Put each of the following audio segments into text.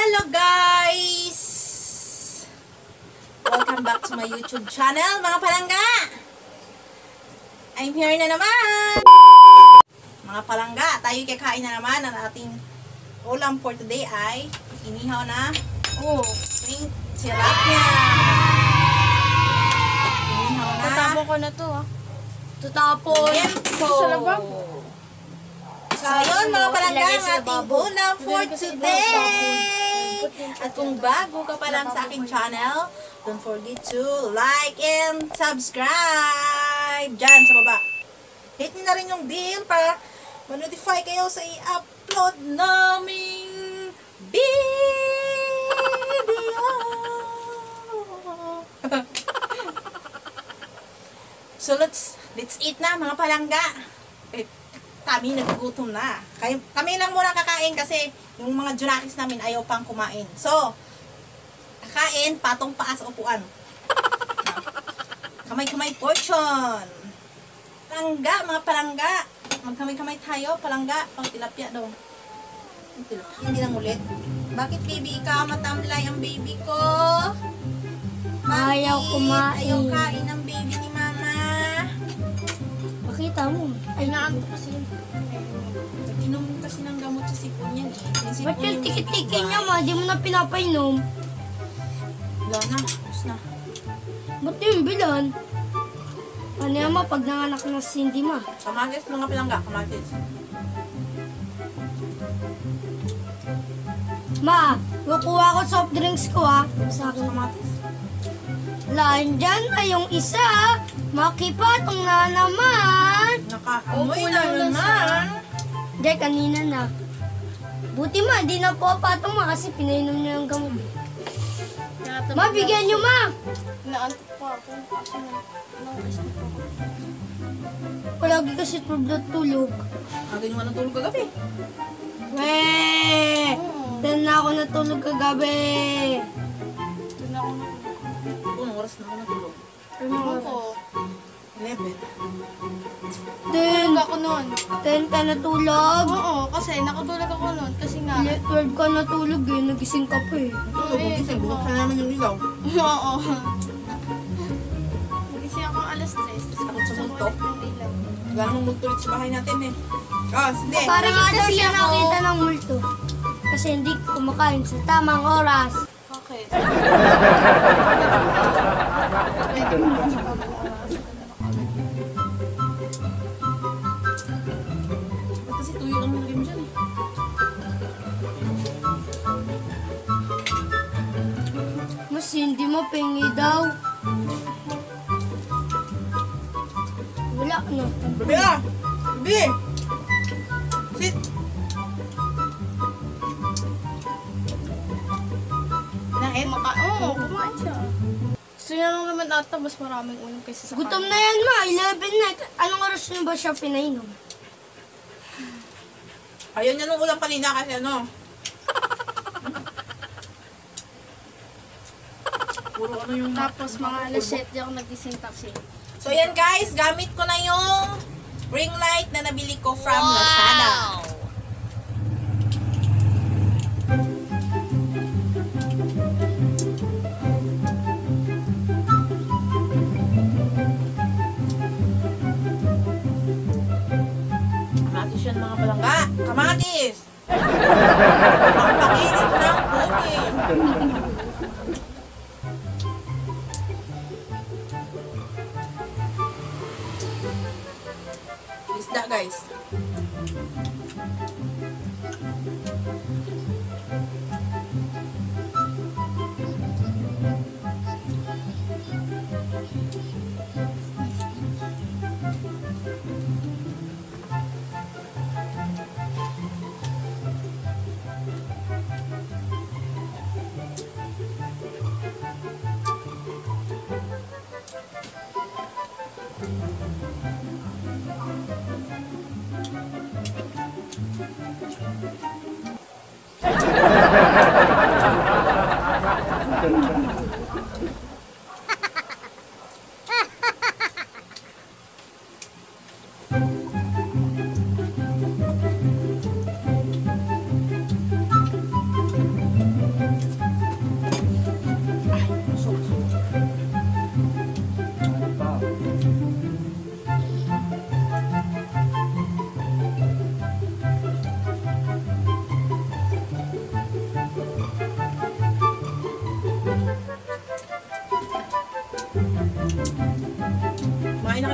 Hello guys! Welcome back to my YouTube channel, mga palangga! I'm here na naman! Mga palangga, tayo kakain na naman. Ang ating ulam for today ay inihaw na spring tilapia. Inihaw na. Tatapon ko na to Tatapon. Liempo. So, yun mga palangga, ang ating ulam for today. At kung bago ka pa lang sa aking channel, don't forget to like and subscribe dyan sa baba. Hit nyo na rin yung bell para ma-notify kayo sa i-upload naming video. So, let's eat na mga palangga. Kami nagugutom na. Kami lang muna kakain kasi yung mga junakis namin ayaw pang kumain. So, kakain, patong paa sa upuan. Kamay-kamay portion. Palangga, mga palangga. Magkamay-kamay tayo, palangga. Pang tilapia daw. Tilapia, hindi lang ulit. Bakit baby, ikaw matamlay ang baby ko? Bakit? Ayaw kumain. Ayaw kain ng baby ni mama. Makita mo. Ay, naanto kasi. Inom kasi ng gamot sa sipon yan eh. Ba't yung tiki-tiki niya ma? Di mo na pinapainom. Wala na, tapos na. Ba't yung bilan? Ano yan ma? Pag nanganak na si Cindy ma? Kamatis mga palangga, kamatis. Ma, kukuha ko soft drinks ko sa akin. Kamatis. Laan dyan na yung isa. Makipatong na naman. Nakaamoy na naman. Hindi, kanina na. Buti ma, di na po patong ma kasi pinainom niya yung gamot. Ma, bigyan niyo ma. Naantok pa ako. Kasi nang-isip ako. Palagi kasi tulog. Agad yung natulog kagabi. Weh! Then na ako natulog kagabi. Doon ako Unong oras na ako natulog. natulog ko. 11. Then, Tulog ako noon. 10 ka natulog. Oo, kasi nakatulog ako noon. Kasi nga. 12 ka natulog eh. Nagising ka pa eh. Natulog, gising. Binuksan namin yung ilaw. Oo. Nagising ako alas 3. Tapos Takot sa multo. yung ilaw. Wala namang multulit sa bahay natin eh. Hindi. Parang nga daw kasi siya ako. nakita ng multo. Kasi hindi kumakain sa tamang oras. Bakit? Ba't kasi tuyo lang nilagay mo dyan eh. Mas hindi mo pingi daw. Wala na. Baby ah! Baby! Sit! Kinain? Oo, kumain siya. Gusto niya lang naman ata mas maraming ulam kaysa sa Gutom na yan ma. 11 na. Anong oras niyo ba siya pinainom? Ayun niya nung ulam kanina kasi ano. Puro ano yung... Tapos mga alas 7 ako nag-gising taxi. So yan guys, gamit ko na yung ring light na nabili ko from Lazada. Kamatis yan mga palangga. Kamatis! Ang pakinig ng bukid. Isda guys.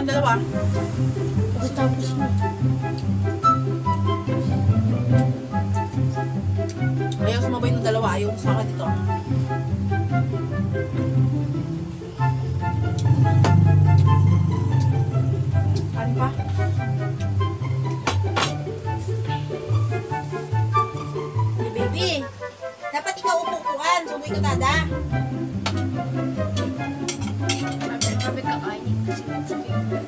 kayong dalawa. Tapos na. Ayaw sumabay ng dalawa. Ayaw sumama dito. Ano pa? Hey, baby. Dapat ikaw upo-upuan. Sumoy ka tada. Sabi kakainin kasi sa favorite.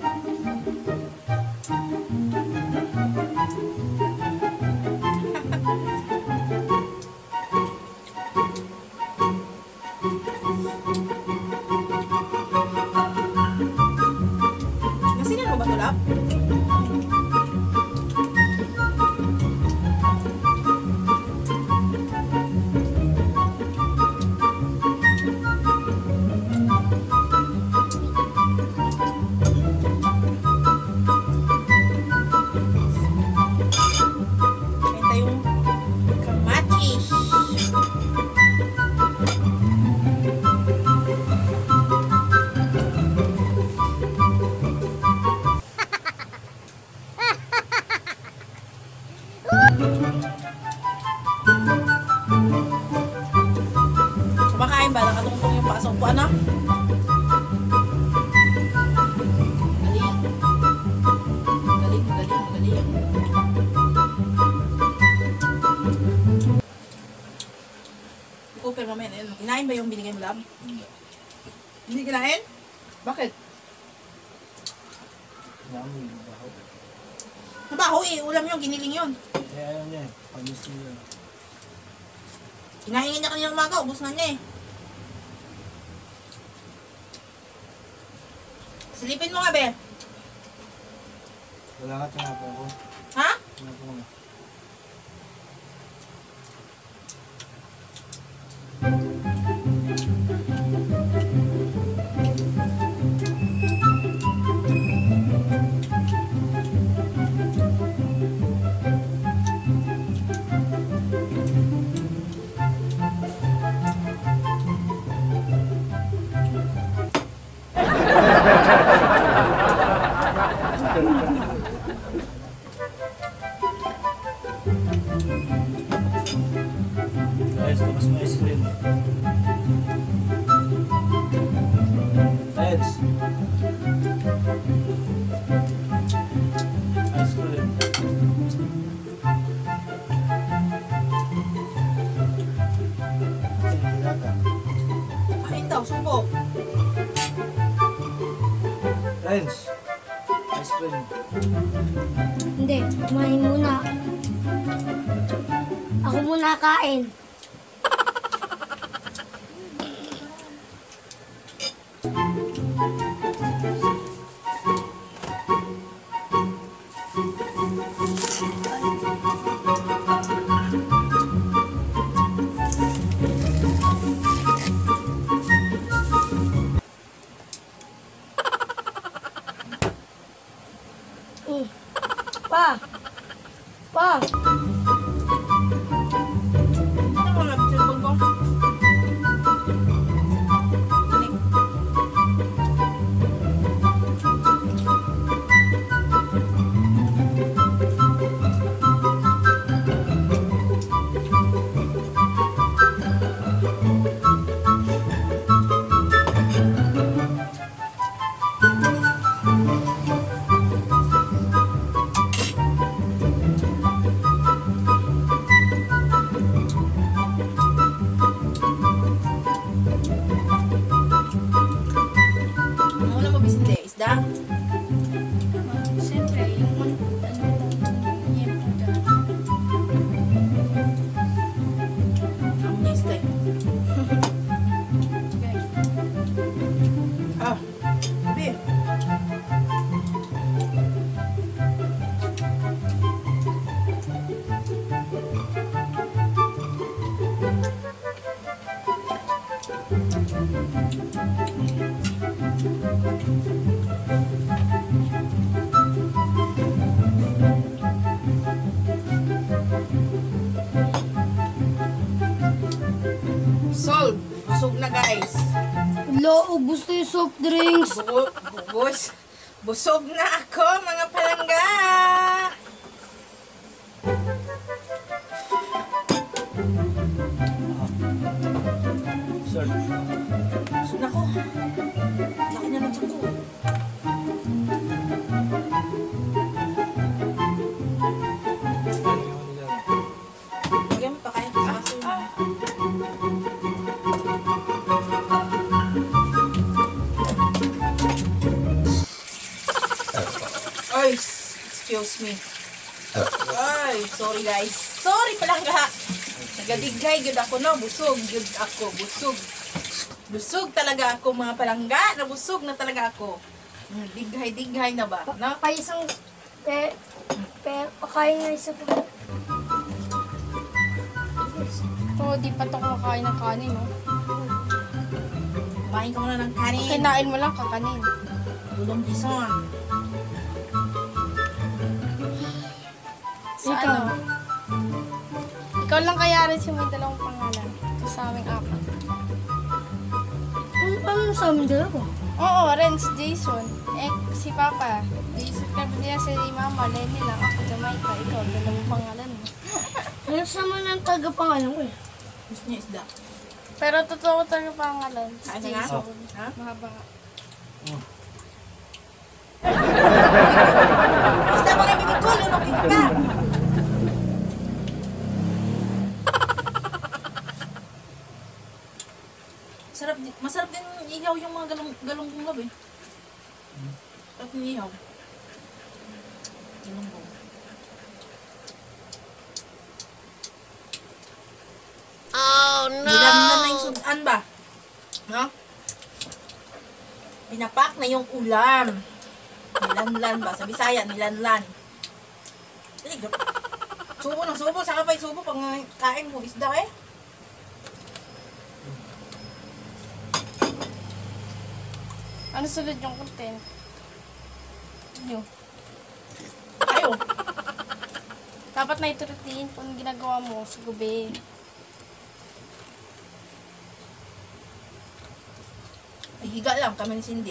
Masinan mo ba ito, Lap? Ito yung kamatis. Kumakain ba? Nakatungtong yung paa sa upuan, na? Galing. Galing, galing, galing. Cooper, mamaya na yun. Kinain ba yung binigay mo, Lab? Hindi kinain? Bakit? Nabaho eh. Ulam yun. Giniling yun. Kaya ayaw niya eh. Panis niya. Kinain niya kanina umaga. Ubus na niya eh. Silipin mo nga, be. Wala ka tinapa ko. Ha? Tinapa ko na. Guys, tapos mo ice cream. Guys. Ice cream. Kain daw. Subo. Friends. Ice cream. Hindi, kumain muna. Ako muna kain. Pa! Pa! Ano mo, Lab? Cellphone ko? Ang una mo bisinde, isda? Siyempre, yung yung Ang niya isda eh. Ah, be. Solve. Busog na guys. Lo, ubos na yung soft drinks. Bugos. Busog na ako, mga palangga! Sir. Busog na ako. Laki na ng tiyan ko. Lagyan mo pa kaya sa aso yun. Ay, excuse me. Ay, sorry guys. Sorry palangga. Nagadigay gyud ako no, busog gyud ako, busog. Busog talaga ako mga palangga, nabusog na talaga ako. Dighay na ba, no? Kaya isang... pakain nga isa pa. Oo, di pa to kumakain ng kanin, no? Kumain ka muna ng kanin. Kinain mo lang kakanin. Gulong bison. Sa ano? Ikaw lang kaya rin si may dalawang pangalan. Ito sa aming apat. Ano sa amin dalawa? Oo, Renz, Jason. Si Papa. Jason Carbonera, si Mama, Lenny lang. Ako, Jamaica. Ikaw, dalawang pangalan mo. Ano sa mga ng tagapangalan ko eh? Gusto niya isda. Pero totoo talaga pangalan. Si Ano nga? Jason. Ha? Mahaba nga. Isda mga bibig ko, lunok din ka. Masarap din ihaw yung mga galunggong gabi. Sarap din ihaw. Galunggong. Oh no! Nilamnan na yung sudan ba? No? Pinapak na yung ulam. Nilanlan ba? Sa Bisaya, nilanlan. Subo ng subo. Saka pa yung subo pag kain mo isda eh. Ano sunod yung content? Ano? Ayaw. Dapat na ito routine kung ginagawa mo sa gabi. Ay, higa lang kami ni Cindy.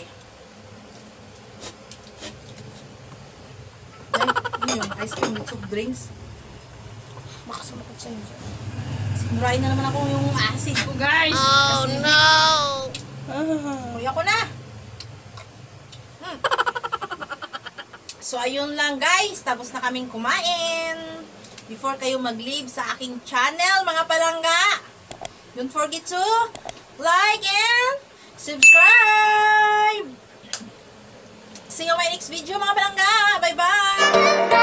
Ay, yun yung ice cream with soft drinks. Makasumakot siya niya. Sinurahin na naman ako yung acid ko, guys. Oh, no! Kuya ko na. So, ayun lang, guys. Tapos na kaming kumain. Before kayo mag-leave sa aking channel, mga palangga, don't forget to like and subscribe! See you in my next video, mga palangga! Bye-bye!